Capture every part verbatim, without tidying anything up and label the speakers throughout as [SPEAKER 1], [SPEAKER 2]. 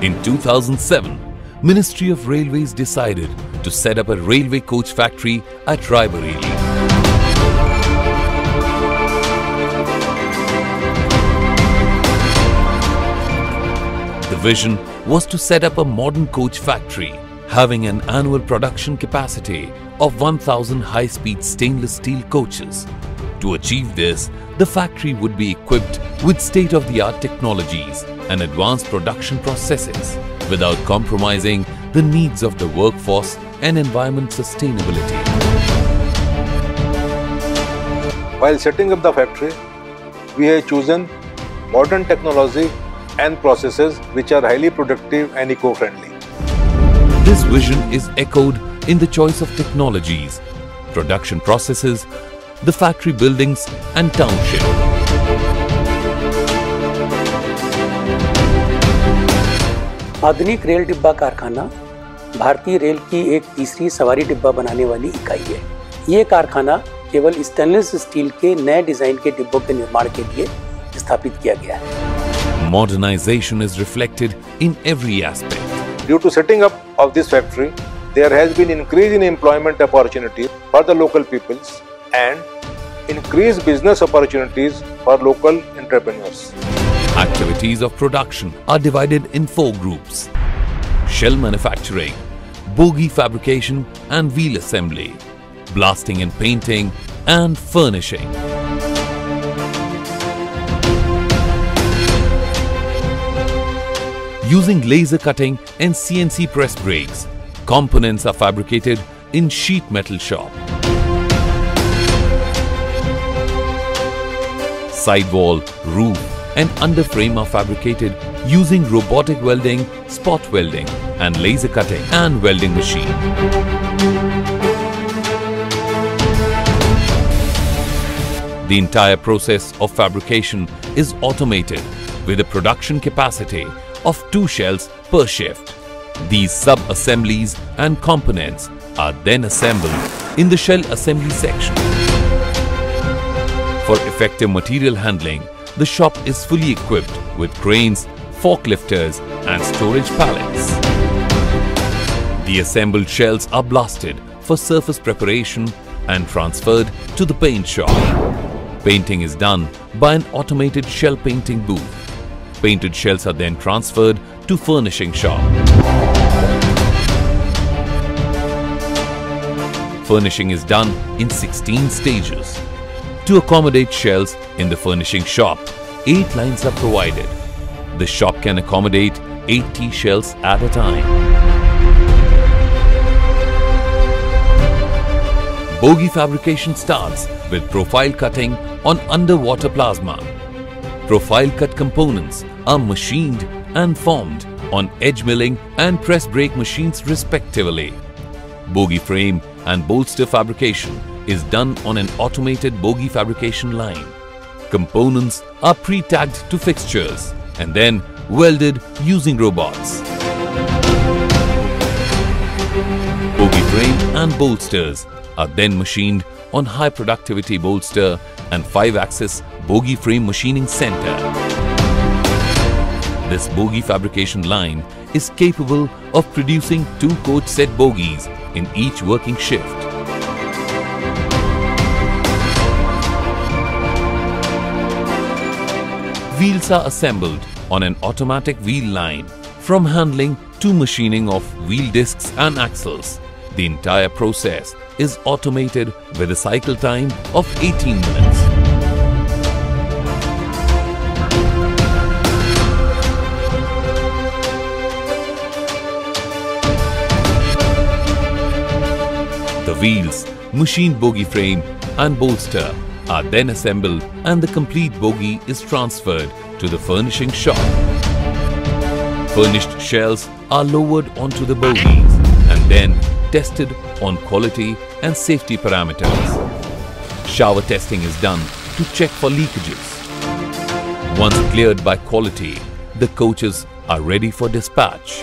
[SPEAKER 1] In two thousand seven, Ministry of Railways decided to set up a railway coach factory at Raebareli. The vision was to set up a modern coach factory having an annual production capacity of one thousand high-speed stainless steel coaches. To achieve this, the factory would be equipped with state-of-the-art technologies and advanced production processes without compromising the needs of the workforce and environment sustainability.
[SPEAKER 2] While setting up the factory, we have chosen modern technology and processes which are highly productive and eco-friendly.
[SPEAKER 1] This vision is echoed in the choice of technologies, production processes, the factory buildings and township.
[SPEAKER 3] आधुनिक rail डिब्बा कारखाना भारतीय rail की एक तीसरी सवारी डिब्बा बनाने वाली इकाई है। ये कारखाना केवल स्टेनलेस स्टील के नए डिजाइन के डिब्बों के निर्माण के लिए स्थापित किया गया है।
[SPEAKER 1] Modernization is reflected in every aspect.
[SPEAKER 2] Due to setting up of this factory, there has been increase in employment opportunities for the local peoples and increased business opportunities for local entrepreneurs.
[SPEAKER 1] Activities of production are divided in four groups: shell manufacturing, bogie fabrication and wheel assembly, blasting and painting, and furnishing. Using laser cutting and C N C press brakes, components are fabricated in sheet metal shop. Sidewall, roof and underframe are fabricated using robotic welding, spot welding and laser cutting and welding machine. The entire process of fabrication is automated with a production capacity of two shells per shift. These sub-assemblies and components are then assembled in the shell assembly section. For effective material handling, the shop is fully equipped with cranes, forklifters and storage pallets. The assembled shells are blasted for surface preparation and transferred to the paint shop. Painting is done by an automated shell painting booth. Painted shells are then transferred to furnishing shop. Furnishing is done in sixteen stages. To accommodate shells in the furnishing shop, eight lines are provided. The shop can accommodate eighty shells at a time. Bogie fabrication starts with profile cutting on underwater plasma. Profile cut components are machined and formed on edge milling and press brake machines respectively. Bogie frame and bolster fabrication is done on an automated bogie fabrication line. Components are pre-tagged to fixtures and then welded using robots. Bogie frame and bolsters are then machined on high productivity bolster and five axis bogie frame machining center. This bogie fabrication line is capable of producing two coach set bogies in each working shift. Wheels are assembled on an automatic wheel line. From handling to machining of wheel discs and axles, the entire process is automated with a cycle time of eighteen minutes. The wheels, machined bogie frame and bolster are then assembled and the complete bogie is transferred to the furnishing shop. Furnished shells are lowered onto the bogies and then tested on quality and safety parameters. Shower testing is done to check for leakages. Once cleared by quality, the coaches are ready for dispatch.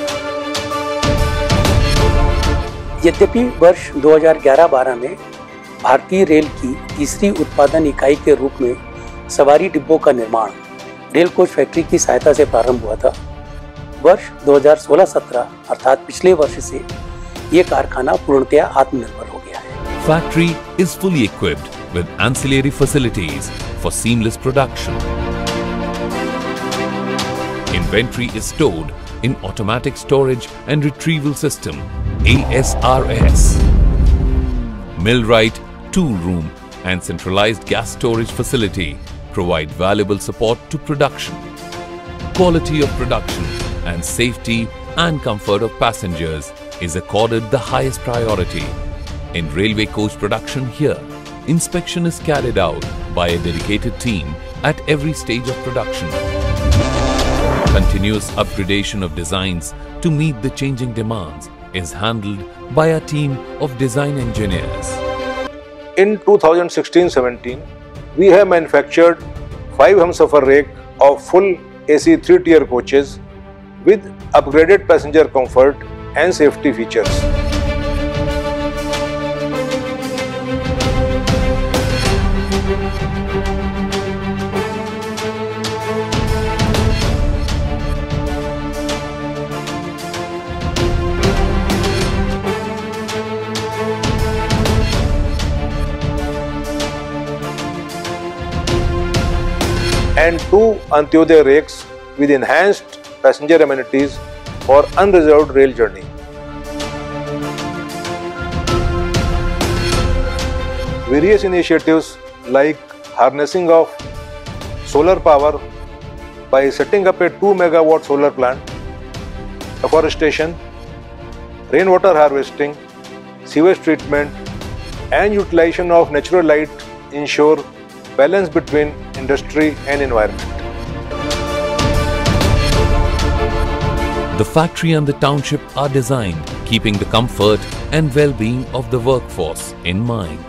[SPEAKER 3] यद्यपि वर्ष दो हज़ार ग्यारह बारह में भारतीय rail की तीसरी उत्पादन इकाई के रूप में सवारी डिब्बों का निर्माण रेल कोच फैक्ट्री की सहायता से प्रारंभ हुआ था, वर्ष दो हज़ार सोलह सत्रह अर्थात पिछले वर्ष से ये कारखाना पूर्णतया आत्मनिर्भर हो गया है।
[SPEAKER 1] Factory is fully equipped with ancillary facilities for seamless production. Inventory is stored in automatic storage and retrieval system A S R S. Millwright tool room and centralized gas storage facility provide valuable support to production. Quality of production and safety and comfort of passengers is accorded the highest priority. In railway coach production here, inspection is carried out by a dedicated team at every stage of production. Continuous upgradation of designs to meet the changing demands is handled by a team of design engineers.
[SPEAKER 2] In two thousand sixteen seventeen, we have manufactured five Humsafar rake of full A C three-tier coaches with upgraded passenger comfort and safety features. And two Antyodaya rakes with enhanced passenger amenities for unreserved rail journey. Various initiatives like harnessing of solar power by setting up a two megawatt solar plant, afforestation, rainwater harvesting, sewage treatment and utilization of natural light ensure balance between industry and environment.
[SPEAKER 1] The factory and the township are designed keeping the comfort and well-being of the workforce in mind.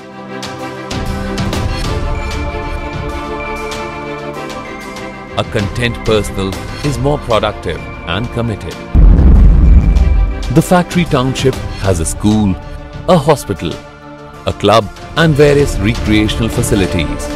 [SPEAKER 1] A content personnel is more productive and committed. The factory township has a school, a hospital, a club and various recreational facilities.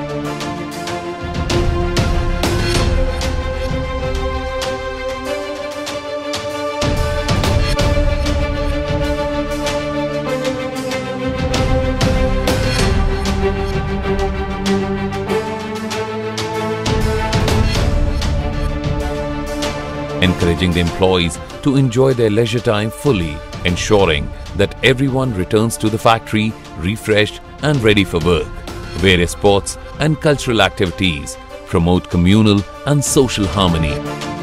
[SPEAKER 1] Encouraging the employees to enjoy their leisure time fully, ensuring that everyone returns to the factory refreshed and ready for work. Various sports and cultural activities promote communal and social harmony.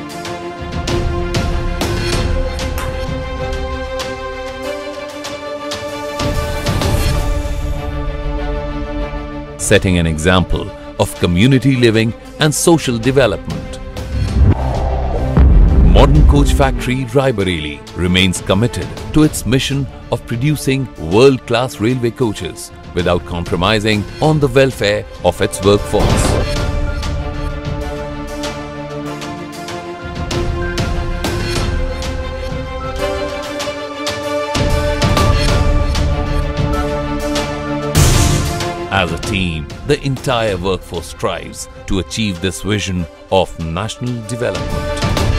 [SPEAKER 1] Setting an example of community living and social development. Modern Coach Factory Raebareli remains committed to its mission of producing world-class railway coaches without compromising on the welfare of its workforce. As a team, the entire workforce strives to achieve this vision of national development.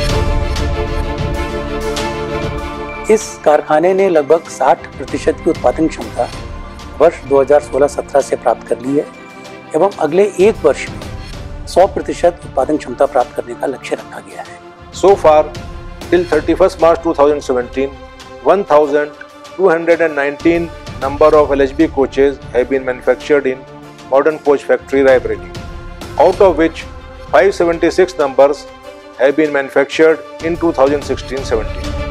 [SPEAKER 3] इस कारखाने ने लगभग साठ प्रतिशत की उत्पादन क्षमता वर्ष दो हज़ार सोलह सत्रह से प्राप्त कर ली है एवं अगले एक वर्ष में सौ प्रतिशत उत्पादन क्षमता प्राप्त करने का लक्ष्य रखा गया है।
[SPEAKER 2] So far, till thirty-first March two thousand seventeen, one thousand two hundred nineteen number of L H B coaches have been manufactured in Modern Coach Factory Raebareli, out of which five hundred seventy-six numbers have been manufactured in two thousand sixteen seventeen.